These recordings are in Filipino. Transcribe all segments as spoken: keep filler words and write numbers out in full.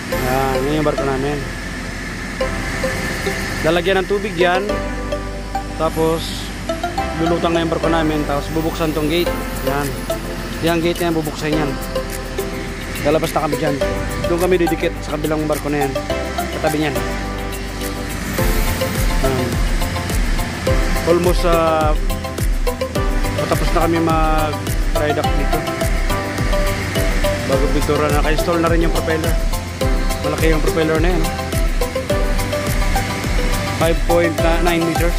Yan, yan yung barko namin. Lalagyan ng tubig yan. Tapos lulutang na yung barko namin. Tapos bubuksan tong gate. Yan. Yung gate na yan, bubuksan yan. Lalabas na kami dyan. Doon kami didikit sa kabilang barko na yan. Katabi niyan. Um, almost uh, patapos na kami mag dry dock dito. Bago pintura na. Naka-install na rin yung propeller. Malaki yung propeller na yan. five point nine meters.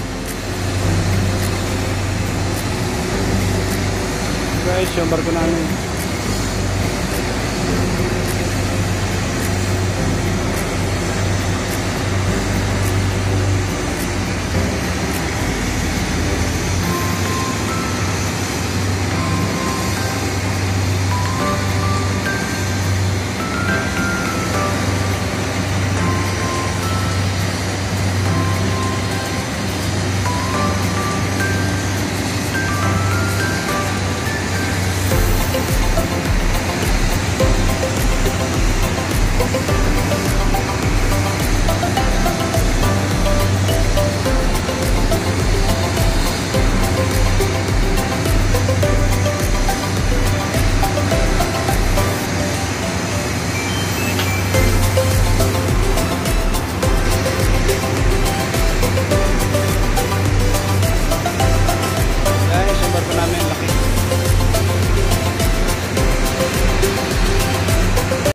Guys, yung barko namin.